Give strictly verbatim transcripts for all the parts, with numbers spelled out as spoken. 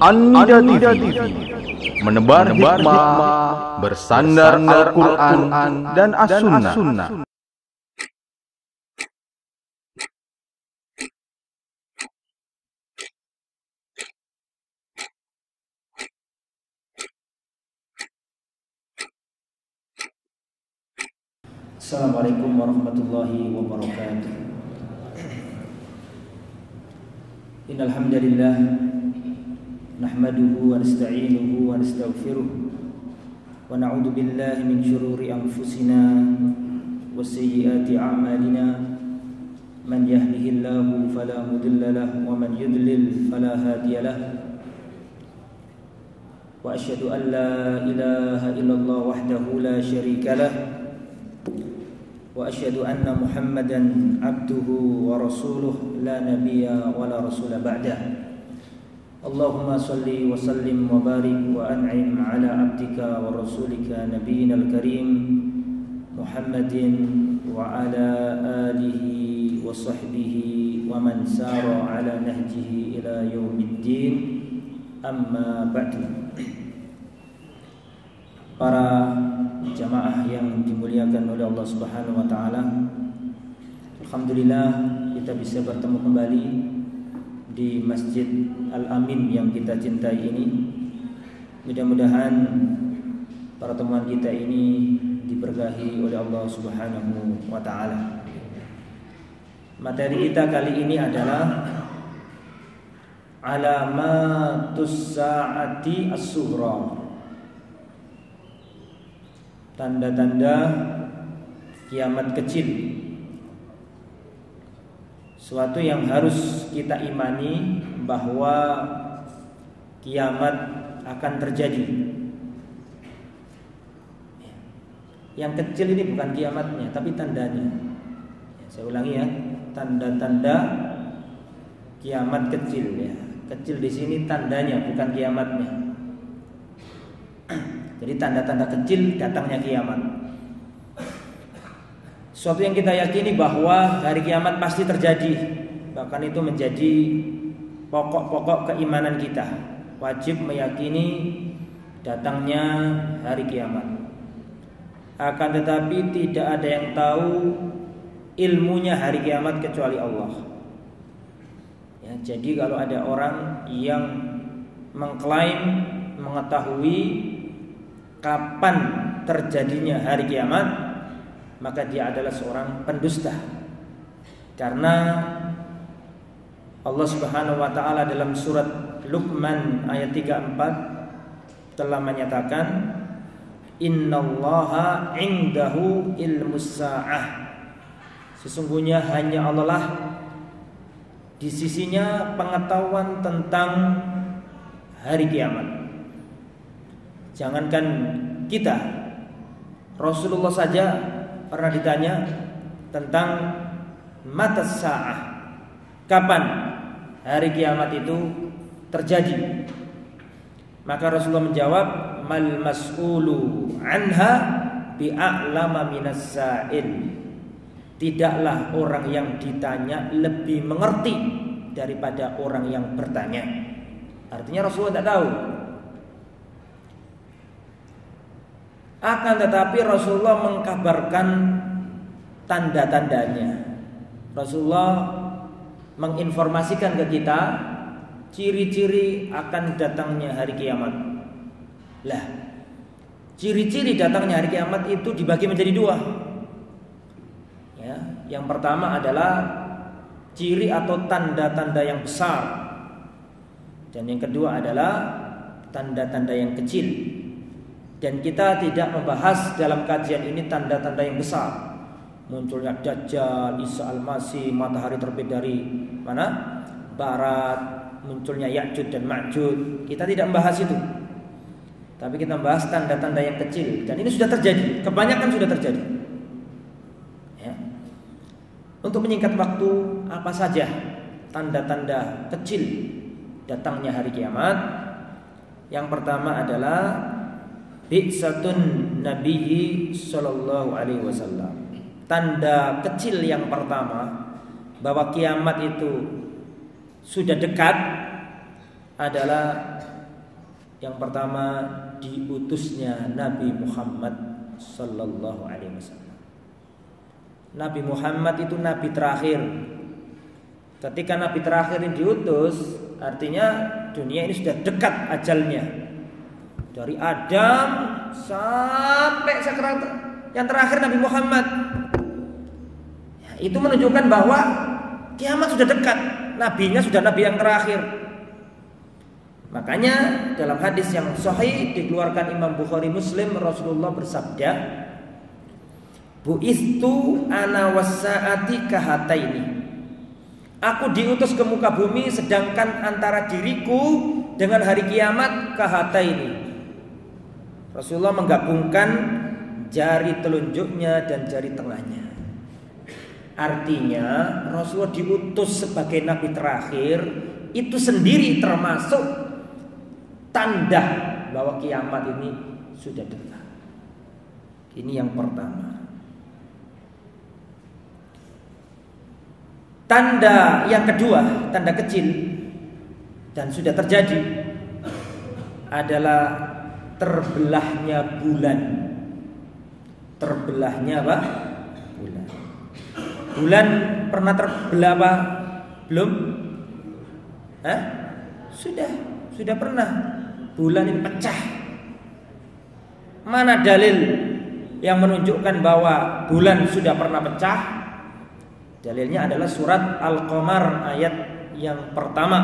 Anda T V, menebar hikmah, bersandar Al-Quran dan As-Sunnah. Assalamualaikum warahmatullahi wabarakatuh. Innal hamdalillah nahmaduhu wa nasta'inuhu wa nastaghfiruh wa na'udzu billahi min shururi anfusina wa sayyiati a'malina. Man yahdihillahu fala mudilla lahu wa man yudlil fala hadiya lahu. Wa asyhadu an la ilaha illallah wahdahu la syarika lahu wa asyhadu anna Muhammadan abduhu wa rasuluh la nabiyya wa la rasula ba'dah. Allahumma salli wa sallim wa barik wa an'im ala abdika wa rasulika nabiyyinal karim Muhammadin wa ala alihi wa sahbihi wa man sara ala nahjihi ila yaumiddin. Amma ba'du. Para jamaah yang dimuliakan oleh Allah Subhanahu wa taala, alhamdulillah kita bisa bertemu kembali di Masjid Al-Amin yang kita cintai ini. Mudah-mudahan pertemuan kita ini diberkahi oleh Allah Subhanahu wa taala. Materi kita kali ini adalah alamatus saati as-sughra, tanda-tanda kiamat kecil. Suatu yang harus kita imani bahwa kiamat akan terjadi. Yang kecil ini bukan kiamatnya, tapi tandanya. Saya ulangi ya, tanda-tanda kiamat kecil ya. Kecil di sini tandanya, bukan kiamatnya. Jadi tanda-tanda kecil datangnya kiamat. Suatu yang kita yakini bahwa hari kiamat pasti terjadi. Bahkan itu menjadi pokok-pokok keimanan kita. Wajib meyakini datangnya hari kiamat. Akan tetapi tidak ada yang tahu ilmunya hari kiamat kecuali Allah. Ya, jadi kalau ada orang yang mengklaim mengetahui kapan terjadinya hari kiamat, maka dia adalah seorang pendusta. Karena Allah Subhanahu wa taala dalam surat Luqman ayat tiga puluh empat telah menyatakan, innallaha 'indahu ilmus sa'ah. Sesungguhnya hanya Allah lah di sisinya pengetahuan tentang hari kiamat. Jangankan kita, Rasulullah saja pernah ditanya tentang matas sa'ah, kapan hari kiamat itu terjadi. Maka Rasulullah menjawab, mal mas'ulu anha bi'a'lama minas sa'il. Tidaklah orang yang ditanya lebih mengerti daripada orang yang bertanya. Artinya Rasulullah tidak tahu. Akan tetapi Rasulullah mengkabarkan tanda-tandanya. Rasulullah menginformasikan ke kita ciri-ciri akan datangnya hari kiamat. Lah, ciri-ciri datangnya hari kiamat itu dibagi menjadi dua. Ya, yang pertama adalah ciri atau tanda-tanda yang besar, dan yang kedua adalah tanda-tanda yang kecil. Dan kita tidak membahas dalam kajian ini tanda-tanda yang besar, munculnya Dajjal, Isa Al-Masih, matahari terbit dari mana? Barat, munculnya Ya'juj dan Ma'juj. Kita tidak membahas itu. Tapi kita membahas tanda-tanda yang kecil, dan ini sudah terjadi, kebanyakan sudah terjadi. Ya. Untuk menyingkat waktu, apa saja tanda-tanda kecil datangnya hari kiamat? Yang pertama adalah bi'satun nabiyyi sallallahu alaihi wasallam. Tanda kecil yang pertama bahwa kiamat itu sudah dekat adalah Yang pertama, diutusnya Nabi Muhammad sallallahu alaihi wasallam. Nabi Muhammad itu nabi terakhir. Ketika nabi terakhir ini diutus, artinya dunia ini sudah dekat ajalnya. Dari Adam sampai sekarang yang terakhir Nabi Muhammad. Ya, itu menunjukkan bahwa kiamat sudah dekat. Nabinya sudah nabi yang terakhir. Makanya dalam hadis yang sahih dikeluarkan Imam Bukhari Muslim, Rasulullah bersabda, "Bu'istu ana wasa'ati kahataini." Aku diutus ke muka bumi sedangkan antara diriku dengan hari kiamat kahataini. Rasulullah menggabungkan jari telunjuknya dan jari tengahnya. Artinya Rasulullah diutus sebagai nabi terakhir itu sendiri termasuk tanda bahwa kiamat ini sudah dekat. Ini yang pertama. Tanda yang kedua, tanda kecil dan sudah terjadi adalah terbelahnya bulan. Terbelahnya apa? Bulan. Bulan pernah terbelah apa? Belum? Hah? Sudah, sudah pernah. Bulan ini pecah. Mana dalil yang menunjukkan bahwa bulan sudah pernah pecah? Dalilnya adalah surat Al-Qamar ayat yang pertama.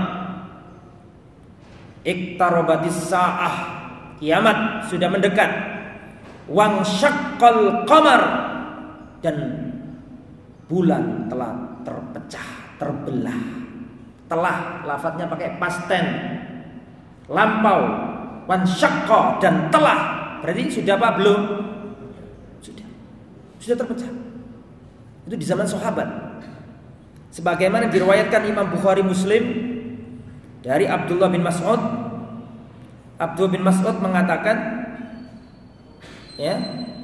Iqtarabatis sa'ah, kiamat sudah mendekat. Wang syaqqal qamar, dan bulan telah terpecah, terbelah. Telah, lafadznya pakai past tense. Lampau, wan syaqqa, dan telah. Berarti sudah apa belum? Sudah. Sudah terpecah. Itu di zaman sahabat. Sebagaimana diriwayatkan Imam Bukhari Muslim dari Abdullah bin Mas'ud. Abdullah bin Mas'ud mengatakan, ya,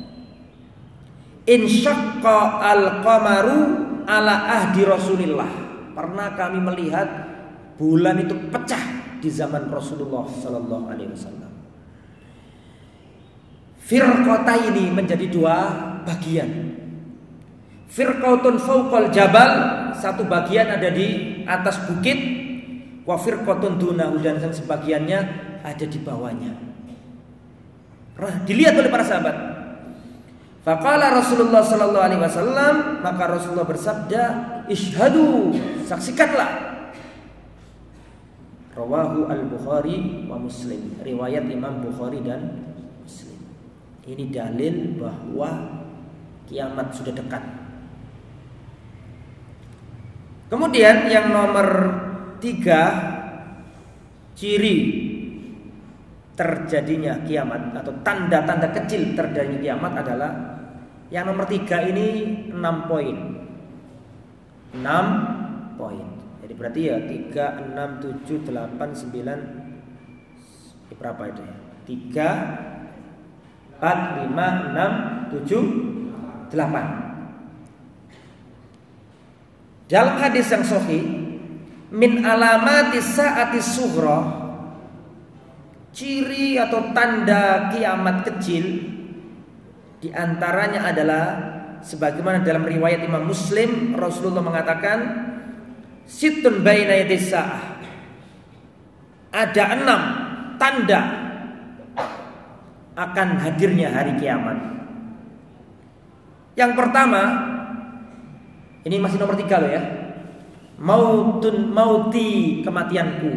insyaqqa al-qamaru ala ahdi Rasulillah. Pernah kami melihat bulan itu pecah di zaman Rasulullah sallallahu alaihi wasallam. Firqataini, menjadi dua bagian. Firqatun fawqal jabal, satu bagian ada di atas bukit. Wa firqatun dunahu, dan sebagiannya ada di bawahnya. Pernah dilihat oleh para sahabat. Faqala Rasulullah sallallahu alaihi wasallam, maka Rasulullah bersabda, "Ishhadu, saksikanlah." Rawahu al-Bukhari wa Muslim, riwayat Imam Bukhari dan Muslim. Ini dalil bahwa kiamat sudah dekat. Kemudian yang nomor tiga, ciri terjadinya kiamat atau tanda-tanda kecil terjadinya kiamat adalah yang nomor tiga ini enam poin. Enam poin. Jadi berarti ya tiga, enam, tujuh, delapan, sembilan, berapa itu ya? tiga, empat, lima, enam, tujuh, delapan. Dalam hadis yang sahih, min alamati saati sughra, ciri atau tanda kiamat kecil, di antaranya adalah sebagaimana dalam riwayat Imam Muslim, Rasulullah mengatakan, situn baina yadis sa'ah. Ada enam tanda akan hadirnya hari kiamat. Yang pertama, ini masih nomor tiga loh ya. Mautun mauti, kematianku.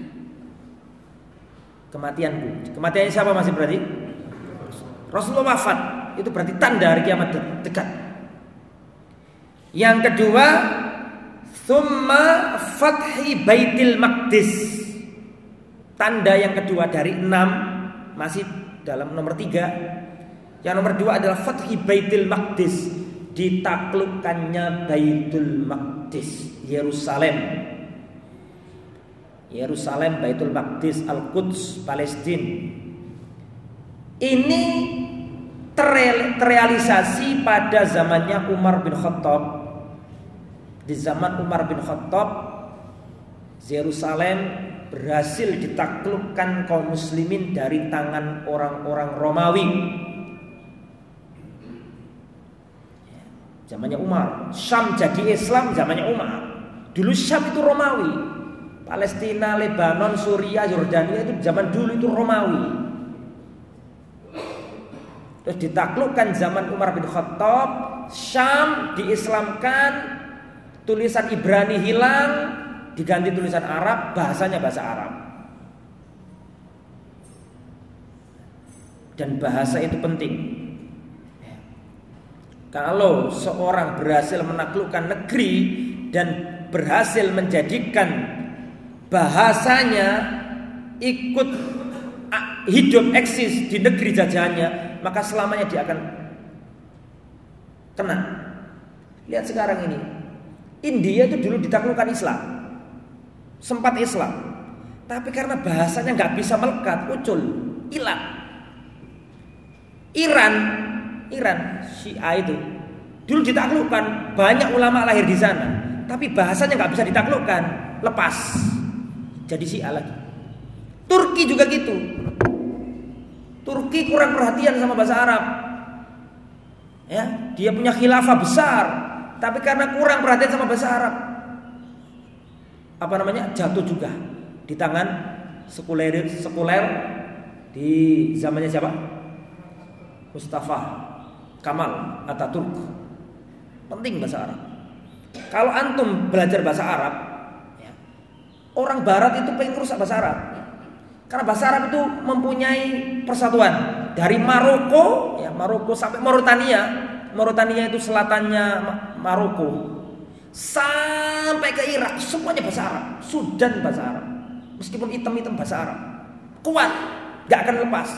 Kematianku. Kematiannya siapa masih berarti? Rasulullah wafat. Itu berarti tanda hari kiamat dekat. Yang kedua, Tsumma fathi Baitil Maqdis. Tanda yang kedua dari enam, masih dalam nomor tiga. Yang nomor dua adalah fathi Baitil Maqdis, ditaklukkannya Baitul Maqdis, Yerusalem. Yerusalem, Baitul Maqdis, Al-Quds, Palestina. Ini terrealisasi pada zamannya Umar bin Khattab. Di zaman Umar bin Khattab, Yerusalem berhasil ditaklukkan kaum muslimin dari tangan orang-orang Romawi. Zamannya Umar. Syam jadi Islam zamannya Umar. Dulu Syam itu Romawi. Palestina, Lebanon, Suriah, Yordania itu zaman dulu itu Romawi. Terus ditaklukkan zaman Umar bin Khattab, Syam diislamkan, tulisan Ibrani hilang, diganti tulisan Arab, bahasanya bahasa Arab. Dan bahasa itu penting. Kalau seorang berhasil menaklukkan negeri dan berhasil menjadikan bahasanya ikut hidup eksis di negeri jajahannya, maka selamanya dia akan kena. Lihat sekarang ini, India itu dulu ditaklukkan Islam, sempat Islam, tapi karena bahasanya nggak bisa melekat, ucul, hilang. Iran, Iran, Syiah itu dulu ditaklukkan, banyak ulama lahir di sana, tapi bahasanya nggak bisa ditaklukkan, lepas, jadi Syiah lagi. Turki juga gitu. Turki kurang perhatian sama bahasa Arab. Ya, dia punya khilafah besar, tapi karena kurang perhatian sama bahasa Arab, apa namanya, jatuh juga di tangan sekuler sekuler di zamannya siapa? Mustafa Kamal Ataturk. Penting bahasa Arab. Kalau antum belajar bahasa Arab, ya, orang Barat itu pengen rusak bahasa Arab, karena bahasa Arab itu mempunyai persatuan dari Maroko, ya, Maroko sampai Mauritania. Mauritania itu selatannya Maroko sampai ke Irak, semuanya bahasa Arab. Sudan bahasa Arab, meskipun hitam-hitam bahasa Arab, kuat, gak akan lepas.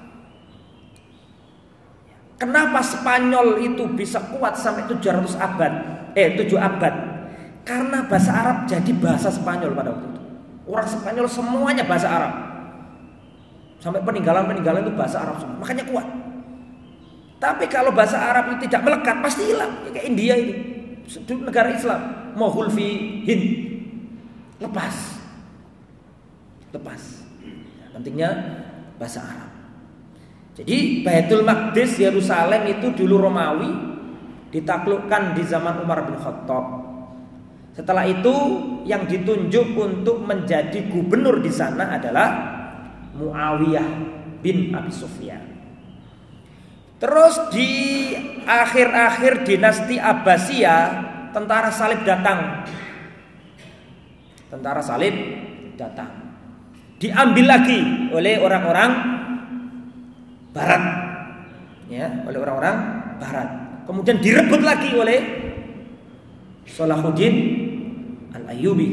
Kenapa Spanyol itu bisa kuat sampai tujuh ratus abad, eh tujuh abad? Karena bahasa Arab jadi bahasa Spanyol pada waktu itu. Orang Spanyol semuanya bahasa Arab, sampai peninggalan-peninggalan itu bahasa Arab semua, makanya kuat. Tapi kalau bahasa Arab itu tidak melekat, pasti hilang. Ya, kayak India itu, negara Islam, Mohul fi Hind, lepas, lepas. Ya, pentingnya bahasa Arab. Jadi Baitul Maqdis Yerusalem itu dulu Romawi, ditaklukkan di zaman Umar bin Khattab. Setelah itu yang ditunjuk untuk menjadi gubernur di sana adalah Muawiyah bin Abi Sufyan. Terus di akhir-akhir dinasti Abbasiyah, tentara salib datang. Tentara salib datang. Diambil lagi oleh orang-orang Barat, ya, oleh orang-orang Barat. Kemudian direbut lagi oleh Salahuddin Al-Ayyubi.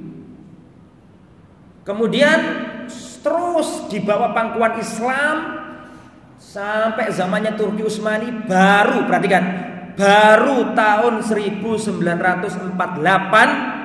Kemudian terus dibawa pangkuan Islam sampai zamannya Turki Utsmani, baru perhatikan, baru tahun seribu sembilan ratus empat puluh delapan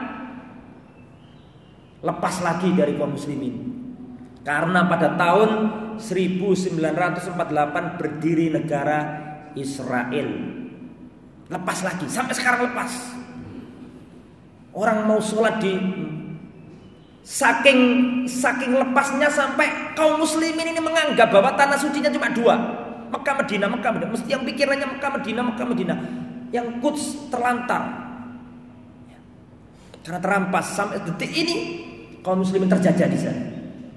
lepas lagi dari kaum muslimin. Karena pada tahun seribu sembilan ratus empat puluh delapan berdiri negara Israel. Lepas lagi, sampai sekarang lepas. Orang mau sholat di saking saking lepasnya sampai kaum muslimin ini menganggap bahwa tanah sucinya cuma dua, Mekah Madinah, Mekah Madinah. Mesti yang pikirannya Mekah Madinah, Mekah Madinah. Yang Quds terlantar, karena terampas. Sampai detik ini kaum muslimin terjajah di sana.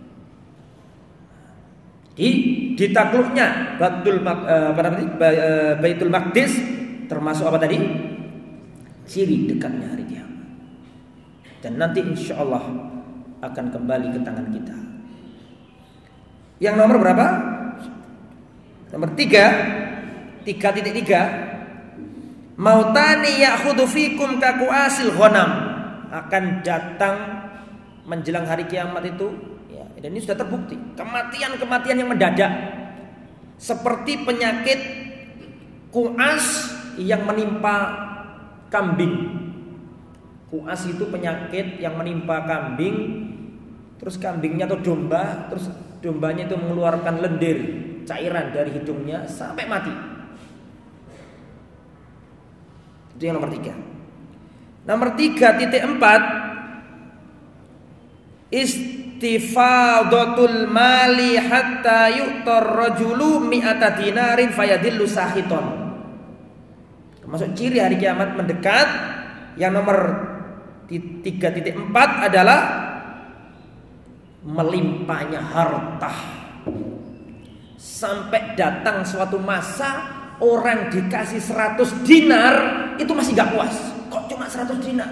Di ditakluknya Baitul Baitul Maqdis termasuk apa tadi? Ciri dekatnya hari kiamat. Dan nanti insya Allah akan kembali ke tangan kita. Yang nomor berapa? Nomor tiga, tiga titik tiga. Mautani ya'khudhu fikum kakuasil ghanam, akan datang menjelang hari kiamat itu. Dan ini sudah terbukti, kematian-kematian yang mendadak, seperti penyakit kuas yang menimpa kambing. Kuas itu penyakit yang menimpa kambing, terus kambingnya atau domba, terus dombanya itu mengeluarkan lendir, cairan dari hidungnya sampai mati. Itu yang nomor tiga. Nomor tiga titik empat, istifadatul mali hatta yu'tar rajulu mi'ata dinarin fayadillu sahiton. Termasuk ciri hari kiamat mendekat yang nomor tiga titik empat adalah melimpahnya harta. Sampai datang suatu masa orang dikasih seratus dinar itu masih gak puas. Kok cuma seratus dinar?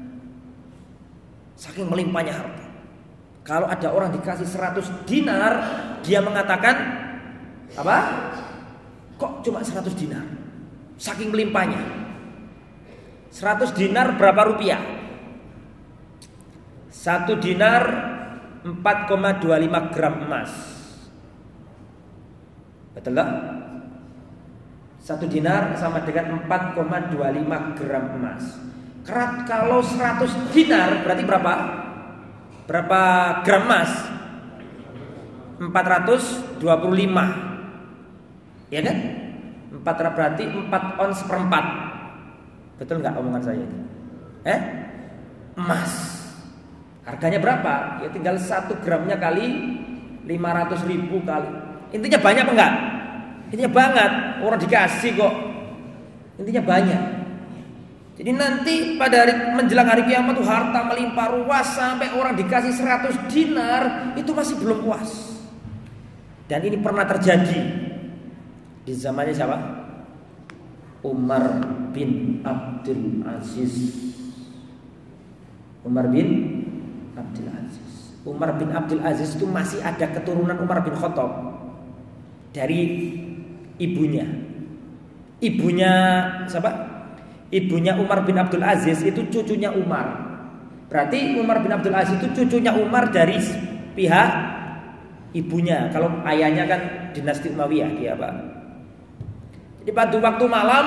Saking melimpahnya harta. Kalau ada orang dikasih seratus dinar, dia mengatakan apa? Kok cuma seratus dinar? Saking melimpahnya. seratus dinar berapa rupiah? Satu dinar empat koma dua lima gram emas. Betul tak? Satu dinar sama dengan empat koma dua lima gram emas. Kalau seratus dinar berarti berapa? Berapa gram emas? empat ratus dua puluh lima. Ya kan? empat berarti empat ons seperempat. Betul nggak omongan saya ini? Eh? Emas. Harganya berapa? Ya tinggal satu gramnya kali lima ratus ribu kali. Intinya banyak apa enggak? Intinya banget. Orang dikasih kok. Intinya banyak. Jadi nanti pada hari menjelang hari kiamat tuh harta melimpah ruas sampai orang dikasih seratus dinar itu masih belum puas. Dan ini pernah terjadi di zamannya siapa? Umar bin Abdul Aziz. Umar bin Abdul Aziz. Umar bin Abdul Aziz itu masih ada keturunan Umar bin Khattab dari ibunya. Ibunya siapa? Ibunya Umar bin Abdul Aziz itu cucunya Umar. Berarti Umar bin Abdul Aziz itu cucunya Umar dari pihak ibunya. Kalau ayahnya kan dinasti Umayyah dia Pak. Jadi pada waktu malam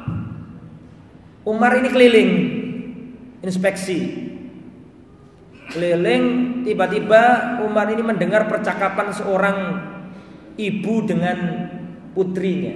Umar ini keliling inspeksi. Keliling tiba-tiba Umar ini mendengar percakapan seorang ibu dengan putrinya.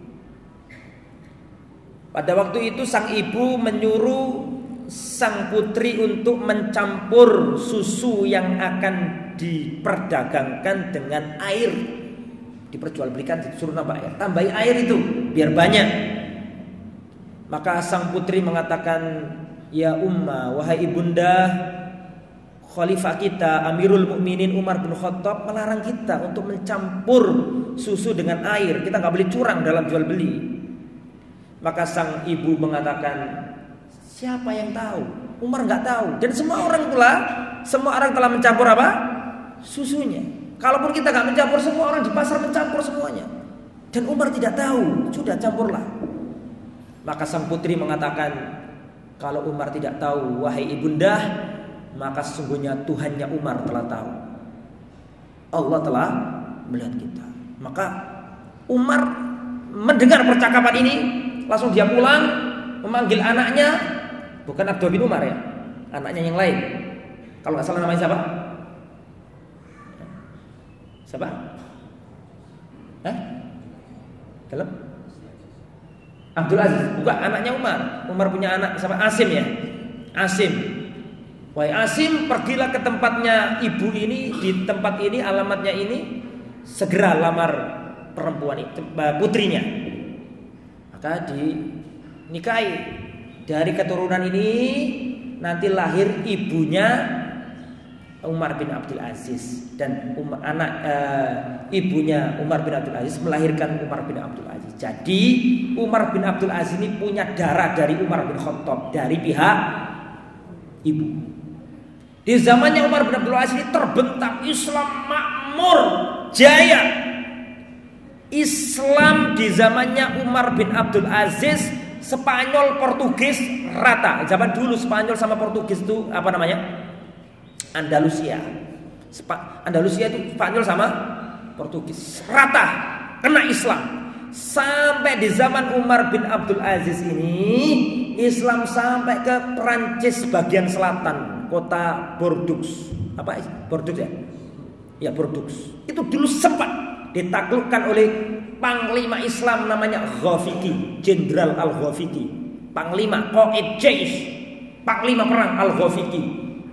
Pada waktu itu sang ibu menyuruh sang putri untuk mencampur susu yang akan diperdagangkan dengan air. Diperjualbelikan, disuruh nambah air. Tambahi air itu biar banyak. Maka sang putri mengatakan, "Ya Umma, wahai ibunda, khalifah kita Amirul Mukminin Umar bin Khattab melarang kita untuk mencampur susu dengan air. Kita nggak boleh curang dalam jual beli." Maka sang ibu mengatakan, "Siapa yang tahu? Umar nggak tahu. Dan semua orang pula, semua orang telah mencampur apa? Susunya. Kalaupun kita nggak mencampur, semua orang di pasar mencampur semuanya. Dan Umar tidak tahu. Sudah campurlah." Maka sang putri mengatakan, "Kalau Umar tidak tahu, wahai ibunda, maka sesungguhnya Tuhannya Umar telah tahu. Allah telah melihat kita." Maka Umar mendengar percakapan ini, langsung dia pulang memanggil anaknya, bukan Abdullah bin Umar ya, anaknya yang lain. Kalau nggak salah namanya siapa? Siapa? Hah? Dalam? Abdul Aziz, bukan anaknya Umar. Umar punya anak sama Asim ya, Asim. Wahai Asim, pergilah ke tempatnya ibu ini, di tempat ini, alamatnya ini, segera lamar perempuan itu, putrinya. Maka dinikahi. Dari keturunan ini nanti lahir ibunya Umar bin Abdul Aziz, dan Umar, anak e, ibunya Umar bin Abdul Aziz melahirkan Umar bin Abdul Aziz. Jadi Umar bin Abdul Aziz ini punya darah dari Umar bin Khattab dari pihak ibu. Di zamannya Umar bin Abdul Aziz ini terbentak Islam makmur, jaya. Islam di zamannya Umar bin Abdul Aziz, Spanyol, Portugis rata. Zaman dulu Spanyol sama Portugis itu apa namanya? Andalusia. Spa- Andalusia itu Spanyol sama Portugis rata kena Islam. Sampai di zaman Umar bin Abdul Aziz ini Islam sampai ke Perancis bagian selatan, kota Bordeaux. Apa Bordeaux ya? Ya Bordeaux. Itu dulu sempat ditaklukkan oleh panglima Islam namanya Ghafiqi, Jenderal Al-Ghafiqi, panglima Qaid Jaish, panglima perang Al-Ghafiqi.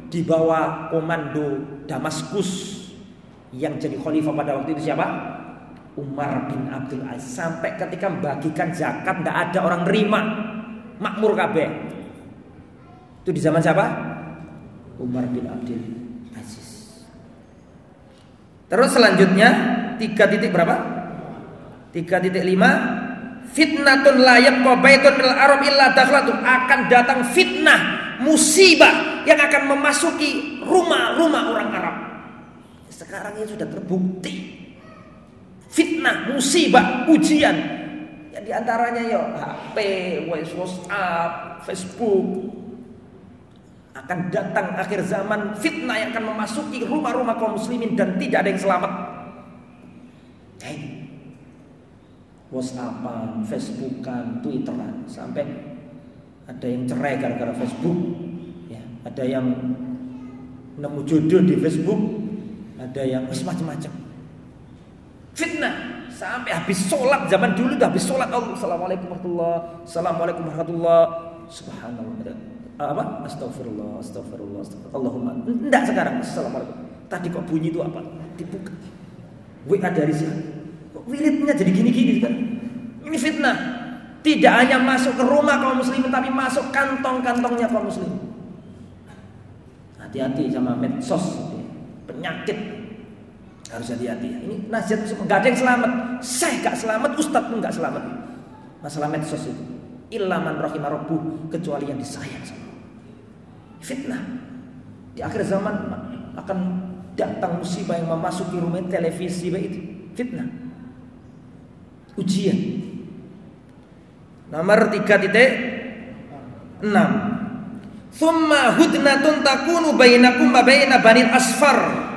di bawah komando Damaskus. Yang jadi khalifah pada waktu itu siapa? Umar bin Abdul Aziz. Sampai ketika membagikan zakat tidak ada orang nerima, makmur kabeh. Itu di zaman siapa? Umar bin Abdul Aziz. Terus selanjutnya tiga titik berapa? tiga titik lima. Fitnatun la yabqa baitun minal arab illa dakhlatu. Akan datang fitnah, musibah yang akan memasuki rumah-rumah orang Arab. Sekarang ini sudah terbukti. Fitnah, musibah, ujian. Ya diantaranya ya H P, WhatsApp, Facebook. Akan datang akhir zaman fitnah yang akan memasuki rumah-rumah kaum muslimin dan tidak ada yang selamat. Hey. WhatsAppan, Facebookan, Twitteran, sampai ada yang cerai gara-gara Facebook. Ya, ada yang nemu jodoh di Facebook, ada yang macam-macam. Fitnah sampai habis sholat. Zaman dulu udah habis sholat, Allah, assalamualaikum warahmatullah, assalamualaikum warahmatullah, subhanallah, apa, astagfirullah, astagfirullah, astagfirullah, Allahumma. Enggak sekarang, assalamualaikum. Tadi kok bunyi itu apa? Dibuka. W A dari siapa? Kok wiridnya jadi gini-gini kan? Ini fitnah. Tidak hanya masuk ke rumah kaum muslimin, tapi masuk kantong-kantongnya kaum muslimin. Hati-hati sama medsos, penyakit. Harus hati-hati. Ini nasihat, nggak ada yang selamat. Saya nggak selamat, ustadz pun nggak selamat. Masalah medsos itu. Illa man rahimah rabbuh, kecuali yang disayang sama. Fitnah. Di akhir zaman akan datang musibah yang memasuki rumah televisi itu. Fitnah. Ujian. Nomor tiga titik enam. Thumma hudnatun takunu bainakum wa baina banil asfar.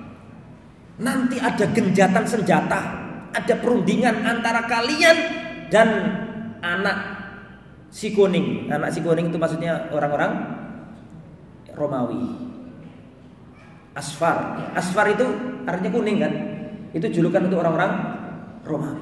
Nanti ada genjatan senjata, ada perundingan antara kalian dan anak si kuning. Anak si kuning itu maksudnya orang-orang Romawi. Asfar, asfar itu artinya kuning kan? Itu julukan untuk orang-orang Romawi.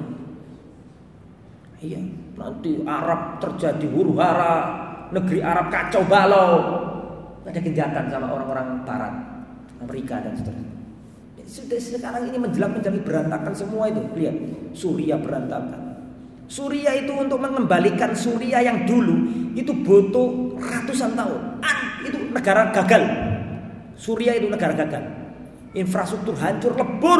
Iya, nanti Arab terjadi huru-hara, negeri Arab kacau balau. Ada genjatan sama orang-orang Barat, Amerika dan seterusnya. Sudah sekarang ini menjelang-menjelang berantakan semua itu. Lihat, Suriah berantakan. Suriah itu untuk mengembalikan Suriah yang dulu itu butuh ratusan tahun. An, itu negara gagal. Suriah itu negara gagal. Infrastruktur hancur lebur.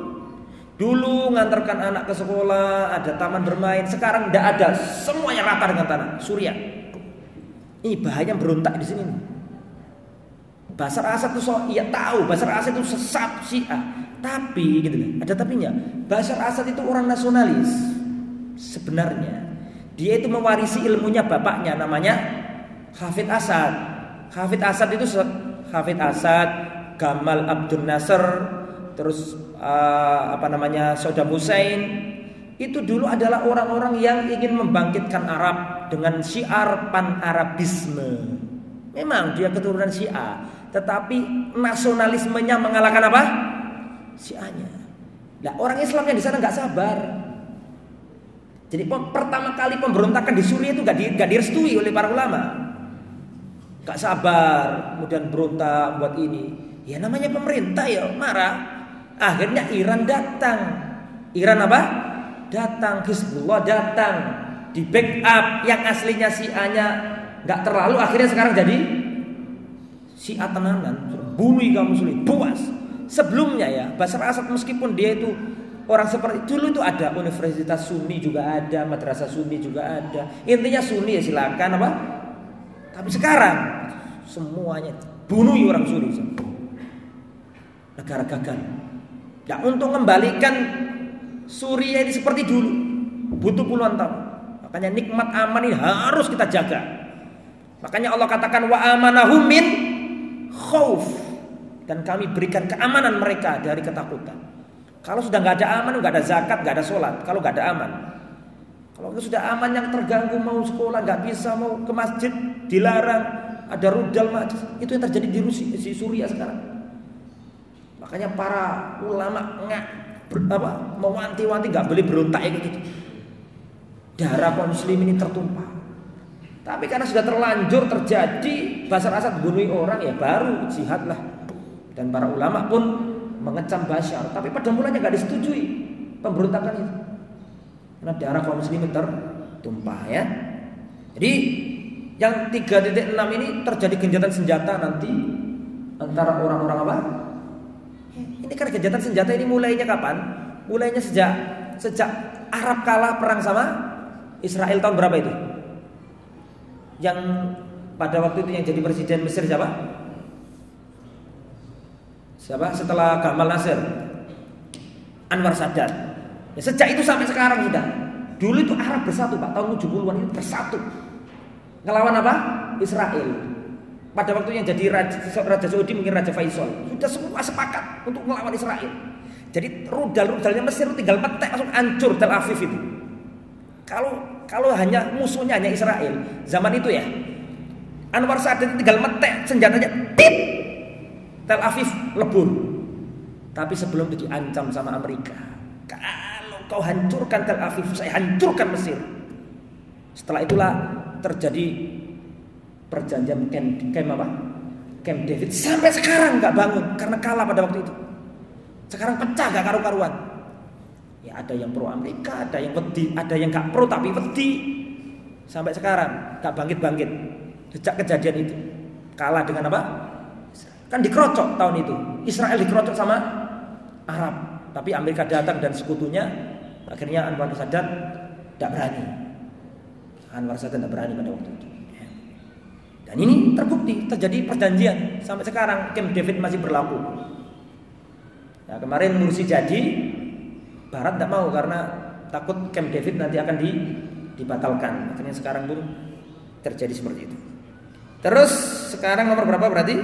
Dulu ngantarkan anak ke sekolah, ada taman bermain. Sekarang tidak ada, semuanya rata dengan tanah. Suriah. Ini bahaya berontak di sini. Bashar Assad itu so, iya tahu Bashar Assad itu sesat Syiah, tapi gitu kan, ada tapinya. Bashar Assad itu orang nasionalis. Sebenarnya dia itu mewarisi ilmunya bapaknya, namanya Hafid Assad. Hafid Assad itu Hafid Assad, Gamal Abdul Nasser, terus uh, apa namanya Saddam Hussein. Itu dulu adalah orang-orang yang ingin membangkitkan Arab dengan syiar pan-Arabisme. Memang dia keturunan Syiah, tetapi nasionalismenya mengalahkan apa? Syiahnya. Nah, orang Islam yang di sana nggak sabar. Jadi pertama kali pemberontakan di Suriah itu nggak di, nggak direstui oleh para ulama. Nggak sabar, kemudian berontak buat ini. Ya namanya pemerintah ya marah. Akhirnya Iran datang. Iran apa? Datang, Hizbullah datang, di backup yang aslinya Syiahnya nggak terlalu, akhirnya sekarang jadi Syiah tenanan, bunuh kaum muslim, puas. Sebelumnya ya, Bashar Assad meskipun dia itu orang seperti dulu itu ada universitas Sunni juga ada, madrasah Sunni juga ada. Intinya Sunni ya silakan apa. Tapi sekarang semuanya bunuh orang Sunni. Negara gagal. Nah, untuk kembalikan Suriah ini seperti dulu butuh puluhan tahun. Makanya nikmat aman ini harus kita jaga. Makanya Allah katakan wa amanahum min khauf, dan kami berikan keamanan mereka dari ketakutan. Kalau sudah nggak ada aman, nggak ada zakat, nggak ada sholat. Kalau nggak ada aman, kalau sudah aman yang terganggu, mau sekolah nggak bisa, mau ke masjid dilarang, ada rudal majlis. Itu yang terjadi di Rusia, di Suriah sekarang. Makanya para ulama nggak apa mewanti-wanti nggak boleh berontak kayak gitu. Darah kaum muslim ini tertumpah. Tapi karena sudah terlanjur terjadi, Bashar Assad bunuh orang ya baru jihad lah. Dan para ulama pun mengecam Bashar, tapi pada mulanya nggak disetujui pemberontakan itu. Karena darah kaum muslimin tertumpah ya. Jadi yang tiga titik enam ini terjadi gencatan senjata nanti antara orang-orang apa? Ini kan gencatan senjata ini mulainya kapan? Mulainya sejak sejak Arab kalah perang sama Israel tahun berapa itu? Yang pada waktu itu yang jadi presiden Mesir siapa? Siapa? Setelah Gamal Nasir, Anwar Sadat. Ya, sejak itu sampai sekarang sudah. Dulu itu Arab bersatu Pak, tahun tujuh puluhan itu bersatu. Ngelawan apa? Israel. Pada waktu yang jadi Raja, Raja Saudi mungkin Raja Faisal, sudah semua sepakat untuk melawan Israel. Jadi rudal-rudalnya Mesir tinggal petek langsung hancur Tel Aviv itu. Kalau kalau hanya musuhnya hanya Israel zaman itu ya, Anwar Sadat tinggal metek senjatanya, tit, Tel Aviv lebur. Tapi sebelum itu diancam sama Amerika, kalau kau hancurkan Tel Aviv, saya hancurkan Mesir. Setelah itulah terjadi perjanjian Camp, Camp apa? Camp David. Sampai sekarang nggak bangun karena kalah pada waktu itu. Sekarang pecah gak karu-karuan. Ya ada yang pro Amerika, ada yang wedi, ada yang gak pro tapi wedi. Sampai sekarang gak bangkit-bangkit. Sejak kejadian itu kalah dengan apa? Kan dikerocok tahun itu. Israel dikerocok sama Arab. Tapi Amerika datang dan sekutunya. Akhirnya Anwar Sadat tidak berani. Anwar Sadat tidak berani pada waktu itu. Dan ini terbukti terjadi perjanjian. Sampai sekarang Camp David masih berlaku. Nah, kemarin Mursi jadi, Barat tidak mau karena takut Camp David nanti akan di, dibatalkan. Akhirnya sekarang pun terjadi seperti itu. Terus sekarang nomor berapa berarti?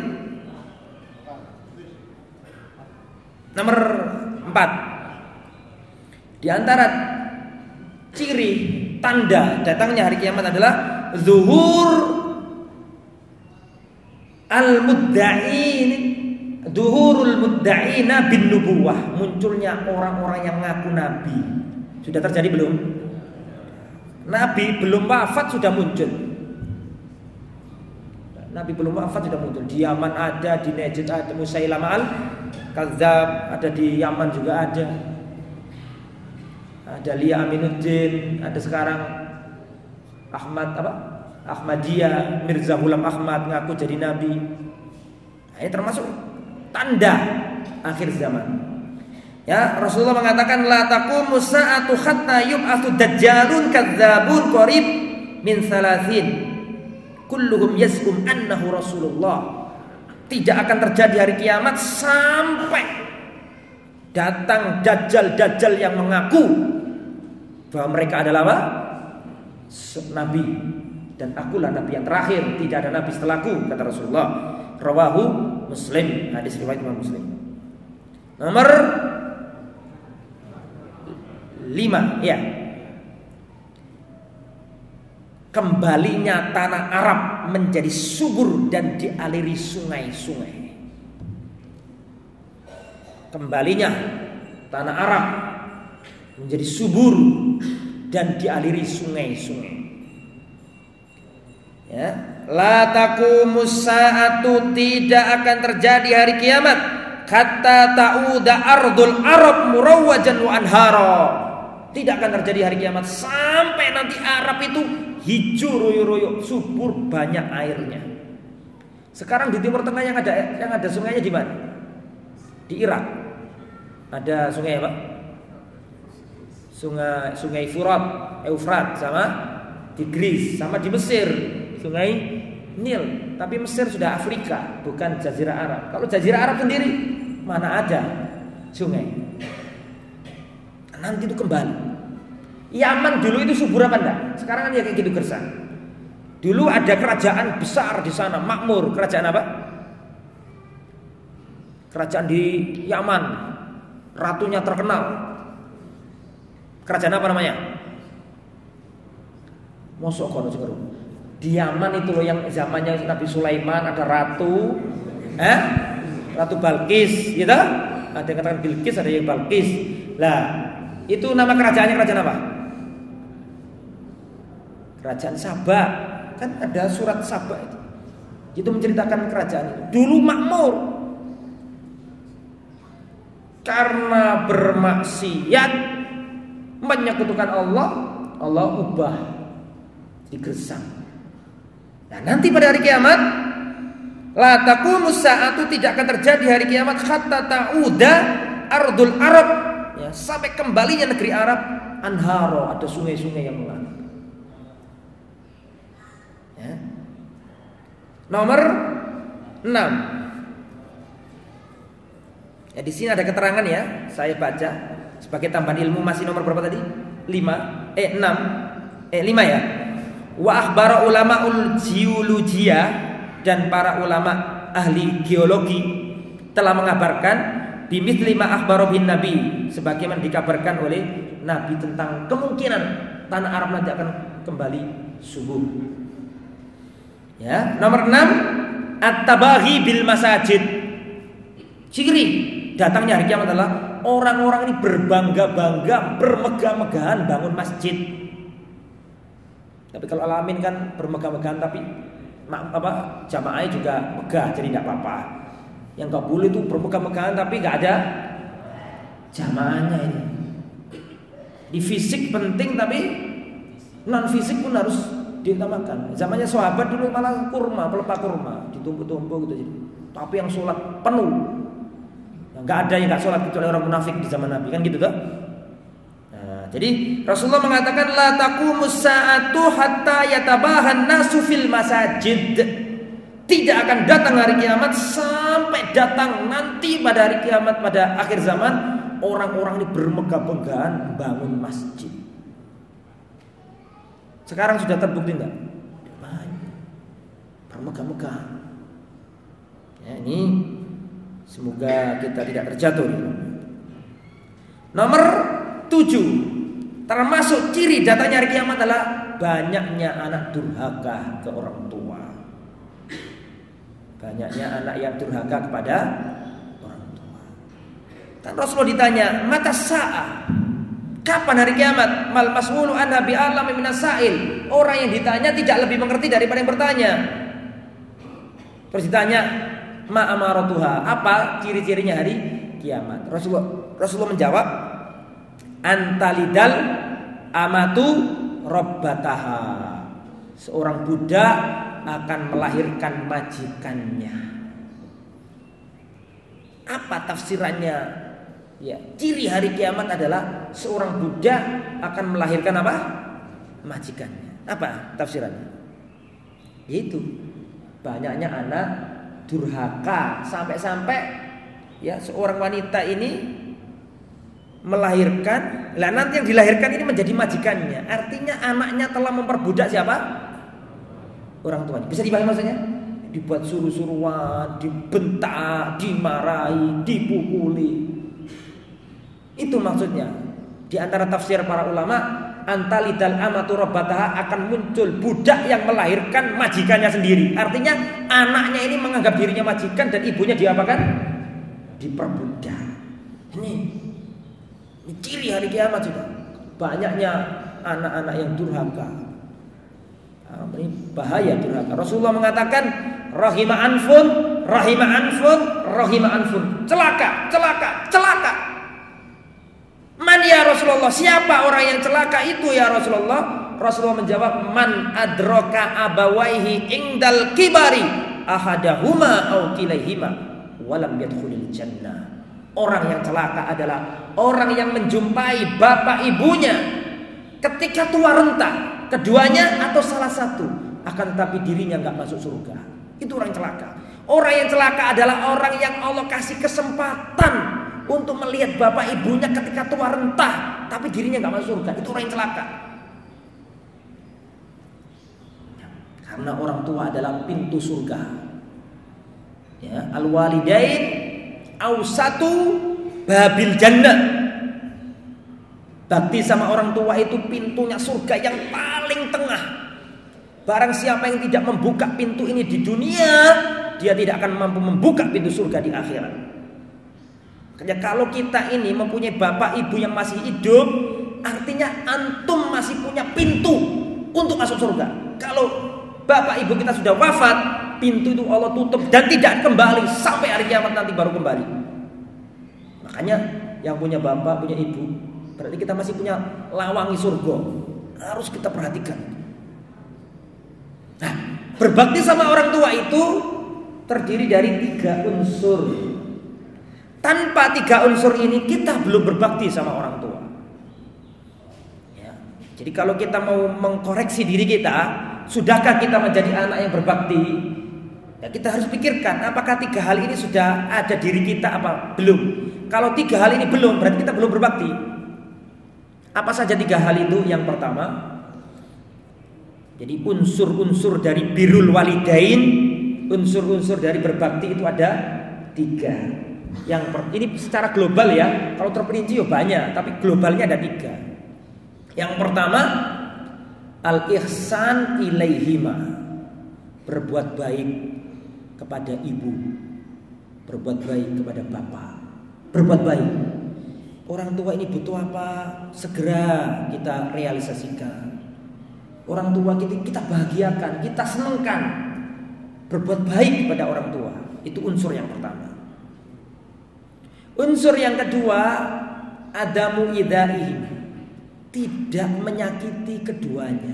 Nomor empat. Di antara ciri tanda datangnya hari kiamat adalah zuhur al-mudda'in, zuhurul mudda'ina bin nubuwah, munculnya orang-orang yang ngaku nabi. Sudah terjadi belum? Nabi belum wafat sudah muncul. Nabi belum wafat sudah muncul. Di Yaman ada, di Najd ada, Musailamah al-Kadzdzab ada, di Yaman juga ada. Ada Lia Aminuddin, ada sekarang Ahmad apa? Ahmadiyah, Mirza Ghulam Ahmad ngaku jadi nabi. Nah, ini termasuk tanda akhir zaman. Ya, Rasulullah mengatakan la taqumu sa'atu hatta yub'atsu dajjalun kadzdzabun qarib min salasin kulluhum yazkum annahu Rasulullah. Tidak akan terjadi hari kiamat sampai datang dajjal-dajjal yang mengaku bahwa mereka adalah apa? Nabi, dan akulah nabi yang terakhir, tidak ada nabi setelahku, kata Rasulullah. Rawahu Muslim, hadis riwayat Imam Muslim. Nomor lima, ya. Kembalinya tanah Arab menjadi subur dan dialiri sungai-sungai. Kembalinya tanah Arab menjadi subur dan dialiri sungai-sungai. Ya, la taqumus sa'atu, tidak akan terjadi hari kiamat hatta ta'uda ardul Arab murawwajan wa anhara. Tidak akan terjadi hari kiamat sampai nanti Arab itu hijau royo-royo, subur, banyak airnya. Sekarang di Timur Tengah yang ada yang ada sungainya di mana? Di Irak. Ada sungai apa? Sungai Sungai Furat, Eufrat, sama Tigris, sama di Mesir Sungai Nil. Tapi Mesir sudah Afrika, bukan Jazirah Arab. Kalau Jazirah Arab sendiri mana ada sungai? Nanti itu kembali. Yaman dulu itu subur apa enggak? Sekarang kan ya kayak gitu gersang. Dulu ada kerajaan besar di sana, makmur. Kerajaan apa? Kerajaan di Yaman, ratunya terkenal. Kerajaan apa namanya? Mosok kono jengeru. Di Yaman itu loh yang zamannya Nabi Sulaiman ada ratu, eh? Ratu Balkis, gitu? Ada yang katakan Bilqis, ada yang Balkis. Lah, itu nama kerajaannya kerajaan apa? Kerajaan Sabah. Kan ada surat Sabah itu. Itu menceritakan kerajaan itu. Dulu makmur. Karena bermaksiat, menyekutukan Allah, Allah ubah digersang. Nah, nanti pada hari kiamat, la taqumus sa'atu, tidak akan terjadi hari kiamat hatta ta'uda ardul Arab, ya, sampai kembalinya negeri Arab, anharo, ada sungai-sungai yang mengalir. Ya. Nomor enam. Ya, di sini ada keterangan ya, saya baca sebagai tambahan ilmu. Masih nomor berapa tadi? lima, eh enam, eh lima ya. Wa akhbara ulamaul geologia, dan para ulama ahli geologi telah mengabarkan bimits lima akhbaro bin nabi, sebagaimana dikabarkan oleh Nabi tentang kemungkinan tanah Arab nanti akan kembali subur. Ya, nomor enam, at-tabahi bil masajid. Ciri datangnya hari kiamat adalah orang-orang ini berbangga-bangga, bermegah-megahan bangun masjid. Tapi kalau alamin kan bermegah-megahan tapi apa, jamaahnya juga megah, jadi tidak apa-apa. Yang gak boleh itu bermegah-megahan tapi gak ada jamaahnya ini. Di fisik penting tapi non fisik pun harus diutamakan. Zamannya sahabat dulu malah kurma, pelepah kurma, ditumpuk-tumpuk gitu. Tapi yang sholat penuh, yang gak ada yang gak sholat kecuali orang munafik di zaman Nabi, kan gitu kan? Nah, jadi Rasulullah mengatakan la taqumus sa'atu hatta yatabahan nasu fil masajid. Tidak akan datang hari kiamat sampai datang nanti pada hari kiamat, pada akhir zaman, orang-orang ini bermegah-megahan bangun masjid. Sekarang sudah terbukti enggak? Bermegah-megah. Ya, ini semoga kita tidak terjatuh. Nomor tujuh, termasuk ciri datangnya hari kiamat adalah banyaknya anak durhaka ke orang tua. Banyaknya anak yang durhaka kepada orang tua. Kan Rasulullah ditanya, mata sa'a, kapan hari kiamat? Mal mas'ulu anha bi'alami minas sa'il. Orang yang ditanya tidak lebih mengerti daripada yang bertanya. Terus ditanya, ma amaratuha, apa ciri-cirinya hari kiamat? Rasulullah Rasulullah menjawab, antalidal amatu rabbataha. Seorang budak akan melahirkan majikannya. Apa tafsirannya? Ya, ciri hari kiamat adalah seorang budak akan melahirkan apa? Majikannya. Apa tafsirannya? Yaitu banyaknya anak durhaka, sampai-sampai ya seorang wanita ini melahirkan, lah nanti yang dilahirkan ini menjadi majikannya. Artinya anaknya telah memperbudak siapa? Orang tuanya. Bisa dipahami maksudnya? Dibuat suruh-suruhan, dibentak, dimarahi, dipukuli. Itu maksudnya. Di antara tafsir para ulama, antalidal amatu rabbataha, akan muncul budak yang melahirkan majikannya sendiri. Artinya anaknya ini menganggap dirinya majikan dan ibunya diapakan? Diperbudak. Ini, ini ciri hari kiamat sudah. Banyaknya anak-anak yang durhaka. Nah, ini bahaya durhaka. Rasulullah mengatakan rahima anfun, rahima anfun, rahima anfun. Celaka, celaka, celaka. Man ya Rasulullah, siapa orang yang celaka itu ya Rasulullah? Rasulullah menjawab, man adraka abawaihi indal kibari ahadahuma au kilaihima walam yadkhulil jannah. Orang yang celaka adalah orang yang menjumpai bapak ibunya ketika tua renta, keduanya atau salah satu, akan tetapi dirinya nggak masuk surga. Itu orang celaka. Orang yang celaka adalah orang yang Allah kasih kesempatan untuk melihat bapak ibunya ketika tua renta, tapi dirinya nggak masuk surga. Itu orang yang celaka. Karena orang tua adalah pintu surga. Ya, al-walidain awsatu babil jannah. Bakti sama orang tua itu pintunya surga yang paling tengah. Barang siapa yang tidak membuka pintu ini di dunia, dia tidak akan mampu membuka pintu surga di akhirat. Makanya kalau kita ini mempunyai bapak ibu yang masih hidup, artinya antum masih punya pintu untuk masuk surga. Kalau bapak ibu kita sudah wafat, pintu itu Allah tutup dan tidak kembali sampai hari kiamat nanti baru kembali. Makanya yang punya bapak, punya ibu, berarti kita masih punya lawangi surga. Harus kita perhatikan. Nah, berbakti sama orang tua itu terdiri dari tiga unsur. Tanpa tiga unsur ini kita belum berbakti sama orang tua. Ya. Jadi kalau kita mau mengkoreksi diri kita, sudahkah kita menjadi anak yang berbakti? Ya, kita harus pikirkan apakah tiga hal ini sudah ada diri kita apa belum. Kalau tiga hal ini belum, berarti kita belum berbakti. Apa saja tiga hal itu? Yang pertama, jadi unsur-unsur dari birrul walidain, unsur-unsur dari berbakti itu ada tiga. Yang per, ini secara global ya. Kalau terperinci ya banyak, tapi globalnya ada tiga. Yang pertama, al-ihsan ilaihima, berbuat baik kepada ibu, berbuat baik kepada bapak, berbuat baik. Orang tua ini butuh apa? Segera kita realisasikan. Orang tua kita, kita bahagiakan, kita senangkan. Berbuat baik kepada orang tua. Itu unsur yang pertama. Unsur yang kedua, adamu idaihi, tidak menyakiti keduanya.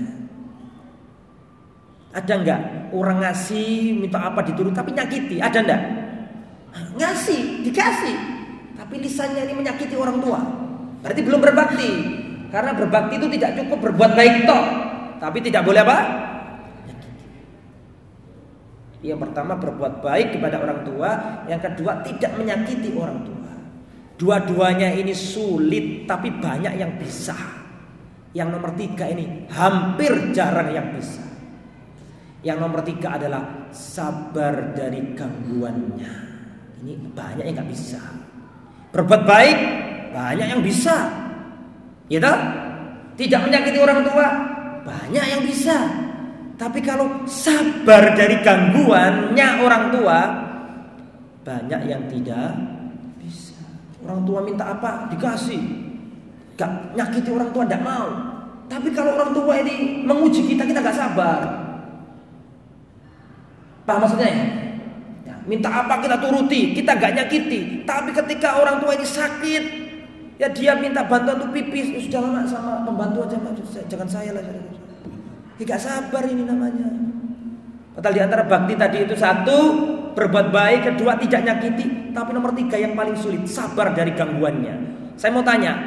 Ada enggak orang ngasih minta apa diturut tapi nyakiti? Ada enggak? Ngasih, dikasih, tapi lisannya ini menyakiti orang tua. Berarti belum berbakti. Karena berbakti itu tidak cukup berbuat baik toh, tapi tidak boleh apa? Yang pertama berbuat baik kepada orang tua, yang kedua tidak menyakiti orang tua. Dua-duanya ini sulit, tapi banyak yang bisa. Yang nomor tiga ini hampir jarang yang bisa. Yang nomor tiga adalah sabar dari gangguannya. Ini banyak yang nggak bisa. Berbuat baik banyak yang bisa, ya toh? Tidak menyakiti orang tua banyak yang bisa. Tapi kalau sabar dari gangguannya orang tua, banyak yang tidak bisa. Orang tua minta apa dikasih, gak nyakiti orang tua tidak mau. Tapi kalau orang tua ini menguji kita, kita gak sabar. Paham maksudnya ya? Ya, minta apa kita turuti, kita gak nyakiti. Tapi ketika orang tua ini sakit, ya dia minta bantuan untuk pipis, ya sudah lama sama pembantu aja, jangan saya lah. Ya gak sabar ini namanya. Padahal di antara bakti tadi itu satu, berbuat baik, kedua tidak nyakiti, tapi nomor tiga yang paling sulit, sabar dari gangguannya. Saya mau tanya,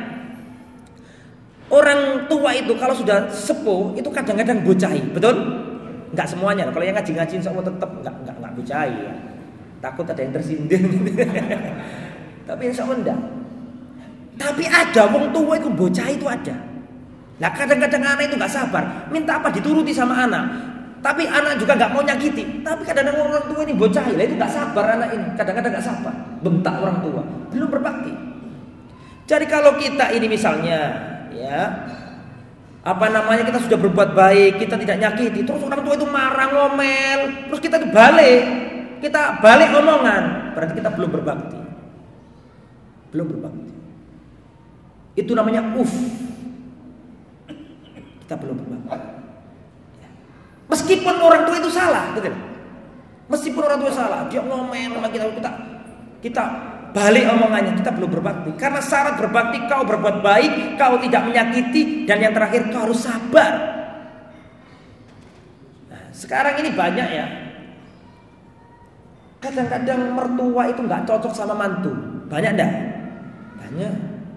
orang tua itu kalau sudah sepuh itu kadang-kadang bocahi, betul? Enggak semuanya. Kalau yang ngaji-ngaji insya Allah tetap enggak enggak enggak bocahi ya. Takut ada yang tersindir. Tapi insya Allah enggak. Tapi ada wong tua itu bocahi itu ada. Nah kadang-kadang anak itu enggak sabar, minta apa dituruti sama anak. Tapi anak juga nggak mau nyakiti. Tapi kadang-kadang orang tua ini bocahi lah, itu nggak sabar anak ini. Kadang-kadang nggak sabar, bentak orang tua, belum berbakti. Jadi kalau kita ini misalnya, ya, apa namanya kita sudah berbuat baik, kita tidak nyakiti, terus orang tua itu marah ngomel, terus kita itu balik, kita balik omongan, berarti kita belum berbakti, belum berbakti. Itu namanya uf, kita belum berbakti. Meskipun orang tua itu salah, betul. Meskipun orang tua salah, dia ngomel sama kita, kita kita balik omongannya, kita belum berbakti. Karena syarat berbakti kau berbuat baik, kau tidak menyakiti, dan yang terakhir kau harus sabar. Nah, sekarang ini banyak ya. Kadang-kadang mertua itu nggak cocok sama mantu. Banyak enggak? Banyak.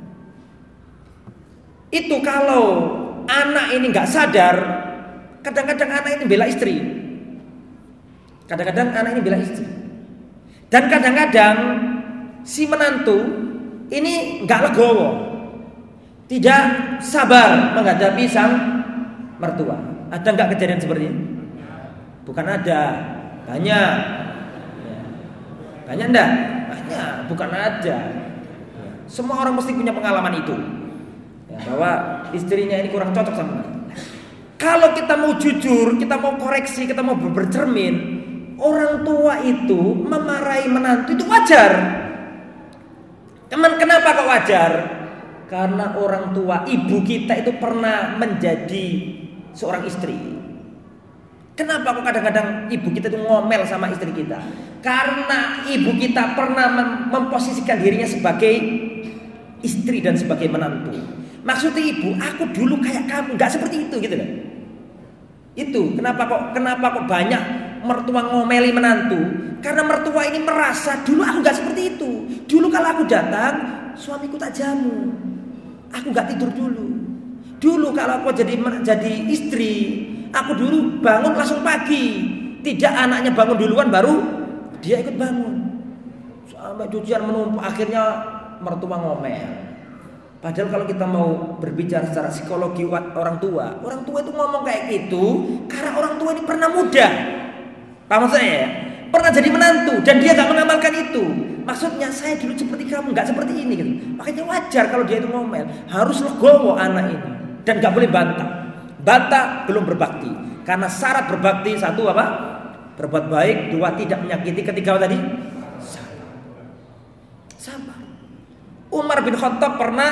Itu kalau anak ini nggak sadar, kadang-kadang anak ini bela istri. Kadang-kadang anak ini bela istri. Dan kadang-kadang si menantu ini enggak legowo, tidak sabar menghadapi sang mertua. Ada enggak kejadian seperti ini? Bukan ada, banyak. Banyak enggak? Banyak, bukan ada. Semua orang mesti punya pengalaman itu, ya, bahwa istrinya ini kurang cocok sama dia. Kalau kita mau jujur, kita mau koreksi, kita mau bercermin, orang tua itu memarahi menantu itu wajar. Teman, kenapa kok wajar? Karena orang tua, ibu kita itu pernah menjadi seorang istri. Kenapa kok kadang-kadang ibu kita itu ngomel sama istri kita? Karena ibu kita pernah mem- memposisikan dirinya sebagai istri dan sebagai menantu. Maksudnya ibu, aku dulu kayak kamu, nggak seperti itu gitu loh. Itu kenapa kok kenapa kok banyak mertua ngomeli menantu? Karena mertua ini merasa dulu aku nggak seperti itu. Dulu kalau aku datang, suamiku tak jamu, aku nggak tidur dulu. Dulu kalau aku jadi jadi istri, aku dulu bangun langsung pagi. Tidak anaknya bangun duluan baru dia ikut bangun. Sampai cucian menumpuk, akhirnya mertua ngomel. Padahal kalau kita mau berbicara secara psikologi orang tua, orang tua itu ngomong kayak gitu karena orang tua ini pernah muda. Paham saya ya? Pernah jadi menantu dan dia gak mengamalkan itu. Maksudnya saya dulu seperti kamu, gak seperti ini gitu. Makanya wajar kalau dia itu ngomel. Harus legowo anak ini dan gak boleh bantah. Bantah belum berbakti. Karena syarat berbakti satu apa? Berbuat baik, dua tidak menyakiti, ketiga apa tadi? Sabar. Sabar. Umar bin Khattab pernah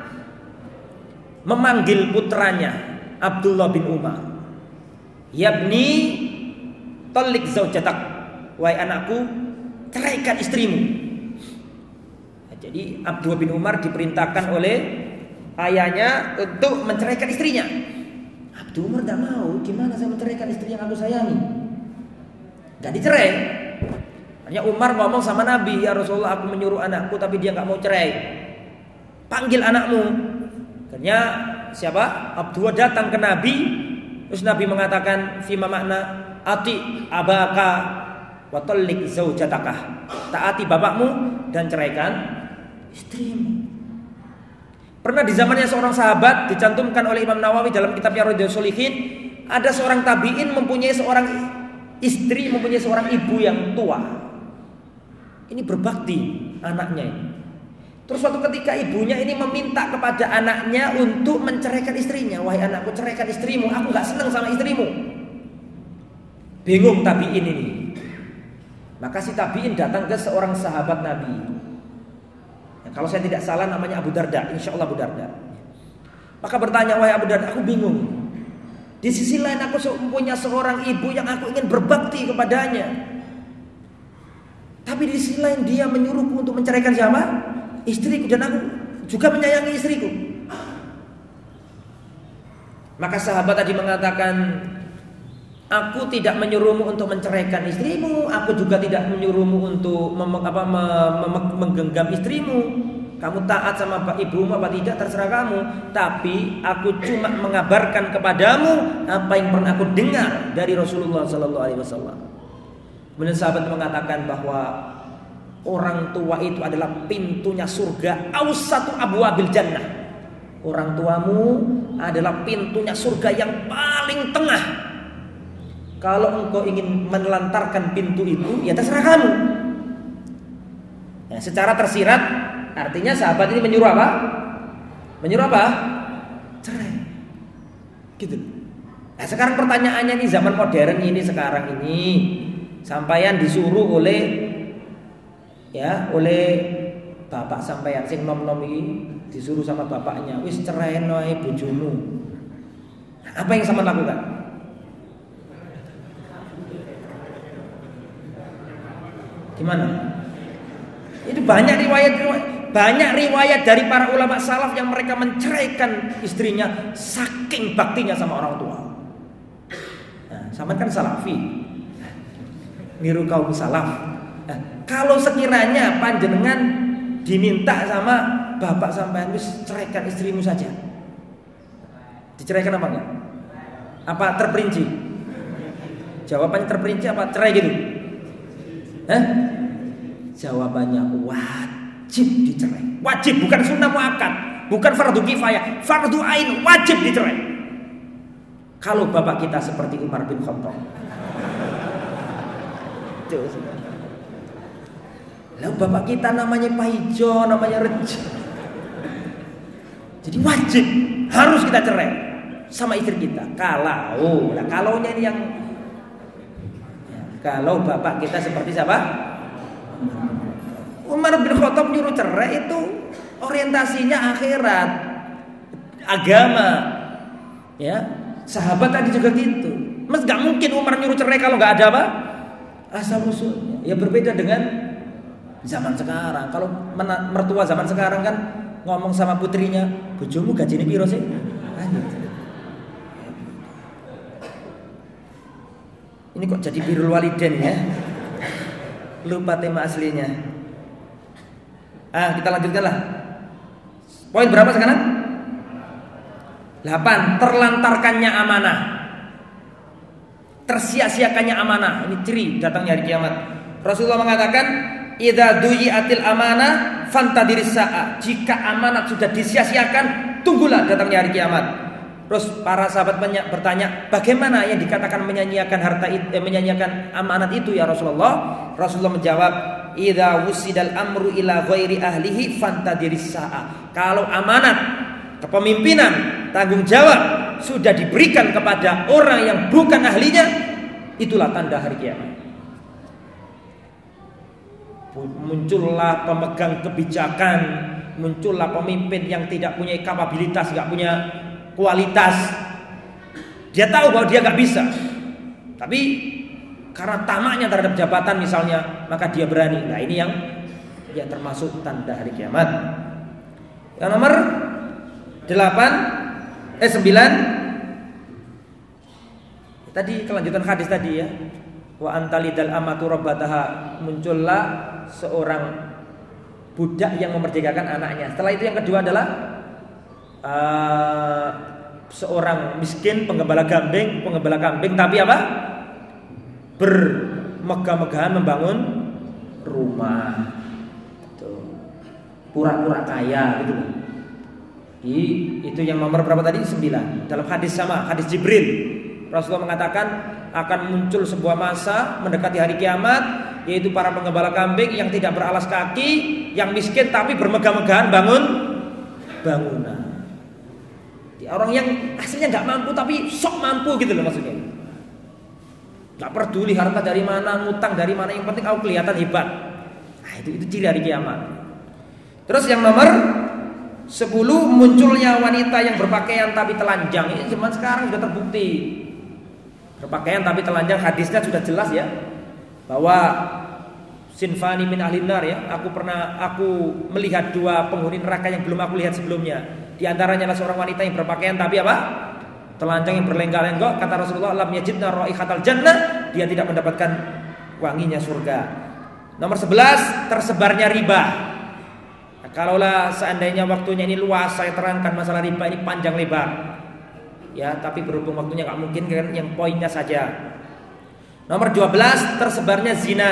memanggil putranya Abdullah bin Umar. Yabni talik zaujatak, wahai anakku, ceraikan istrimu. Nah, jadi Abdullah bin Umar diperintahkan oleh ayahnya untuk menceraikan istrinya. Abdullah Umar tidak mau, gimana saya menceraikan istri yang aku sayangi? Gak dicerai. Hanya Umar ngomong sama Nabi, ya Rasulullah, aku menyuruh anakku tapi dia nggak mau cerai. Panggil anakmu. Akhirnya siapa? Abdullah datang ke Nabi. Terus Nabi mengatakan, fima makna ati abaka wa tallik zaujataka. Taati bapakmu dan ceraikan istrimu. Pernah di zamannya seorang sahabat, dicantumkan oleh Imam Nawawi dalam kitabnya Riyadhus Shalihin, ada seorang tabi'in mempunyai seorang istri, mempunyai seorang ibu yang tua. Ini berbakti anaknya ini. Terus suatu ketika ibunya ini meminta kepada anaknya untuk menceraikan istrinya. Wahai anakku, ceraikan istrimu, aku gak senang sama istrimu. Bingung tabi'in ini. Maka si tabi'in datang ke seorang sahabat Nabi. Ya, kalau saya tidak salah namanya Abu Darda, insya Allah Abu Darda. Maka bertanya, wahai Abu Darda, aku bingung. Di sisi lain aku punya seorang ibu yang aku ingin berbakti kepadanya. Tapi di sisi lain dia menyuruhku untuk menceraikan siapa? Istriku, dan aku juga menyayangi istriku. Maka sahabat tadi mengatakan, aku tidak menyuruhmu untuk menceraikan istrimu, aku juga tidak menyuruhmu untuk mem- apa, mem- mem- menggenggam istrimu. Kamu taat sama ibumu apa tidak terserah kamu. Tapi aku cuma mengabarkan kepadamu apa yang pernah aku dengar dari Rasulullah Sallallahu Alaihi Wasallam. Kemudian sahabat mengatakan bahwa orang tua itu adalah pintunya surga, awsatu abwabil jannah. Orang tuamu adalah pintunya surga yang paling tengah. Kalau engkau ingin menelantarkan pintu itu, ya terserah kamu. Nah, secara tersirat, artinya sahabat ini menyuruh apa? Menyuruh apa? Cerai. Gitu. Nah, sekarang pertanyaannya nih, zaman modern ini sekarang ini, sampaian disuruh oleh ya oleh bapak sampaian sing nom-nom iki disuruh sama bapaknya, wis cerain wae bojomu. Apa yang sama lakukan? Gimana? Itu banyak riwayat banyak riwayat dari para ulama salaf yang mereka menceraikan istrinya saking baktinya sama orang tua. Nah, sama kan salafi. Niru kaum salaf. Nah, kalau sekiranya panjenengan diminta sama bapak sampean, wis ceraikan istrimu saja, diceraikan apa enggak? Apa terperinci? Jawabannya terperinci apa cerai gitu? Hah? Jawabannya wajib dicerai. Wajib, bukan sunnah muakkad, bukan fardu kifayah, fardu ain, wajib dicerai. Kalau bapak kita seperti Umar bin Khattab. Lalu bapak kita namanya Pak Ijo, namanya Rejo. Jadi wajib, harus kita cerai sama istri kita. Kalau, nah kalaunya ini yang ya, kalau bapak kita seperti siapa? Umar bin Khattab nyuruh cerai itu orientasinya akhirat, agama. Ya, sahabat tadi juga gitu. Mas nggak mungkin Umar nyuruh cerai kalau nggak ada apa? Asal usulnya. Ya berbeda dengan zaman sekarang. Kalau mertua zaman sekarang kan ngomong sama putrinya, bojomu gajinya piro sih? Ini kok jadi birrul walidain ya? Lupa tema aslinya. Ah, kita lanjutkan lah. Poin berapa sekarang? delapan. Terlantarkannya amanah. Tersia-siakannya amanah. Ini ciri datangnya hari kiamat. Rasulullah mengatakan, idza duyi'atil amanah fantadiris sa'a. Jika amanat sudah disia-siakan, tunggulah datangnya hari kiamat. Terus para sahabat bertanya, bagaimana yang dikatakan menyanyiakan harta itu, eh, menyanyiakan amanat itu ya Rasulullah? Rasulullah menjawab, idza wusidal amru ila ghairi ahlihi fantadiris sa'a. Kalau amanat kepemimpinan, tanggung jawab sudah diberikan kepada orang yang bukan ahlinya, itulah tanda hari kiamat. Muncullah pemegang kebijakan, muncullah pemimpin yang tidak punya kapabilitas, nggak punya kualitas. Dia tahu bahwa dia nggak bisa, tapi karena tamaknya terhadap jabatan misalnya, maka dia berani. Nah ini yang ya termasuk tanda hari kiamat. Yang nomor delapan, eh sembilan. Tadi kelanjutan hadis tadi ya. Wa antalidal amatu rabbataha, muncullah seorang budak yang memerdekakan anaknya. Setelah itu yang kedua adalah uh, seorang miskin penggembala kambing, penggembala kambing tapi apa? Bermegah-megahan membangun rumah. Tuh. Pura-pura kaya gitu. Di, itu yang nomor berapa tadi? sembilan. Dalam hadis sama, hadis Jibril, Rasulullah mengatakan akan muncul sebuah masa mendekati hari kiamat, yaitu para penggembala kambing yang tidak beralas kaki, yang miskin tapi bermegah-megahan bangun bangunan. Orang yang aslinya nggak mampu tapi sok mampu gitu loh maksudnya. Nggak peduli harta dari mana, ngutang dari mana, yang penting aku kelihatan hebat. Nah, itu itu ciri hari kiamat. Terus yang nomor sepuluh, munculnya wanita yang berpakaian tapi telanjang. Ini zaman sekarang sudah terbukti. Berpakaian tapi telanjang, hadisnya sudah jelas ya, bahwa sinfani min ahlin nar ya. Aku pernah aku melihat dua penghuni neraka yang belum aku lihat sebelumnya. Di antaranya adalah seorang wanita yang berpakaian tapi apa? Telanjang, yang berlenggak-lenggok. Kata Rasulullah, lam yajidna raihatal jannah, dia tidak mendapatkan wanginya surga. Nomor sebelas, tersebarnya riba. Nah, kalaulah seandainya waktunya ini luas, saya terangkan masalah riba ini panjang lebar. Ya, tapi berhubung waktunya nggak mungkin kan, yang poinnya saja. Nomor dua belas, tersebarnya zina.